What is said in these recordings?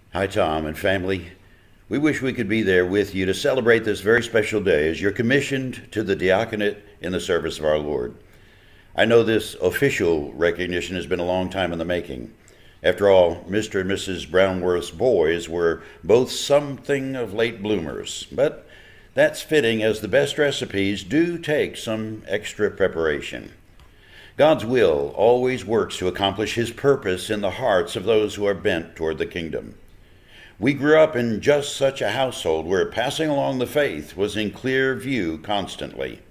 Hi, Tom and family. We wish we could be there with you to celebrate this very special day as you're commissioned to the diaconate in the service of our Lord. I know this official recognition has been a long time in the making. After all, Mr. and Mrs. Brownworth's boys were both something of late bloomers, but that's fitting as the best recipes do take some extra preparation. God's will always works to accomplish His purpose in the hearts of those who are bent toward the kingdom. We grew up in just such a household where passing along the faith was in clear view constantly.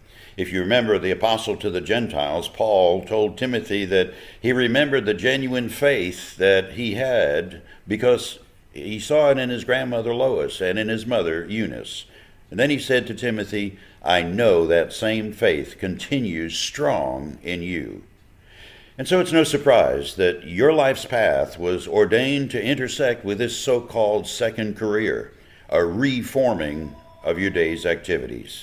If you remember the epistle to the Gentiles, Paul told Timothy that he remembered the genuine faith that he had because he saw it in his grandmother Lois and in his mother Eunice. And then he said to Timothy, I know that same faith continues strong in you. And so it's no surprise that your life's path was ordained to intersect with this so-called second career, a reforming of your day's activities.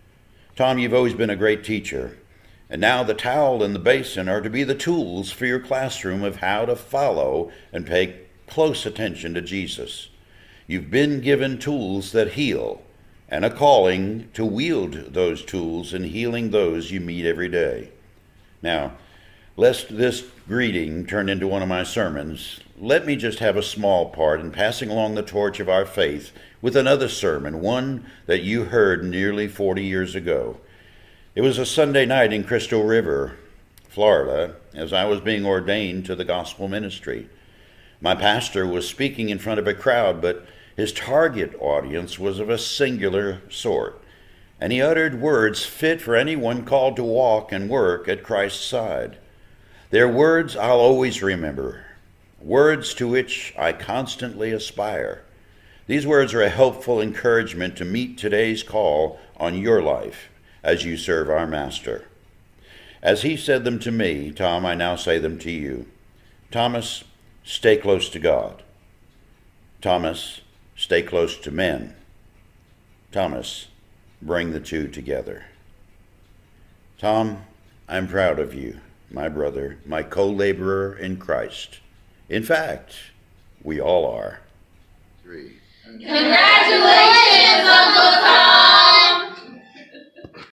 Tom, you've always been a great teacher, and now the towel and the basin are to be the tools for your classroom of how to follow and pay close attention to Jesus. You've been given tools that heal, and a calling to wield those tools in healing those you meet every day. Now, lest this greeting turn into one of my sermons, let me just have a small part in passing along the torch of our faith with another sermon, one that you heard nearly 40 years ago. It was a Sunday night in Crystal River, Florida, as I was being ordained to the gospel ministry. My pastor was speaking in front of a crowd, but his target audience was of a singular sort, and he uttered words fit for anyone called to walk and work at Christ's side. They're words I'll always remember, words to which I constantly aspire. These words are a helpful encouragement to meet today's call on your life as you serve our Master. As he said them to me, Tom, I now say them to you. Thomas, stay close to God. Thomas, stay close to men. Thomas, bring the two together. Tom, I'm proud of you, my brother, my co-laborer in Christ. In fact, we all are. Congratulations, Uncle Tom!